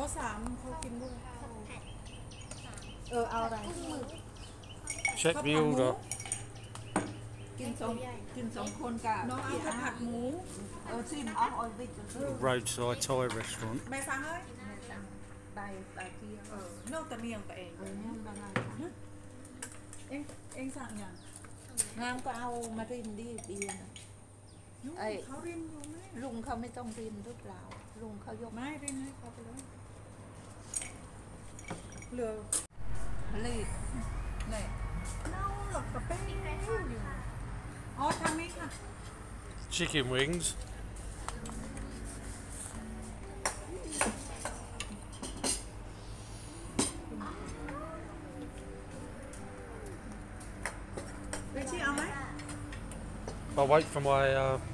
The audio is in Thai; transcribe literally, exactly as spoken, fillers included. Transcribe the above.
ต๊ะสามเขากินด้วยเออเอาอะไร Check the order. กินสองกินสองคนกับน้องเอาข้าวผัดหมูเออซิมเอาออยวิจ Roadside Thai restaurant. แม่สั่งเลยได้ได้เที่ยวเออนอกแต่เมียงตัวเองเออเนี่ยบางงานเอ็งเอ็งสั่งอย่างงานก็เอามารินดีเบียร์นะยุ่งไอ้เขาริมอยู่ไหมลุงเขาไม่ต้องรินหรือเปล่าลุงเขายกไม่ริมให้เขาไปเลยเหลือรีดไหนเน่าหลอกกระเป้งอยู่อ๋อทางนี้ค่ะ Chicken wings. เวชี่เอาไหม I'll wait for my uh,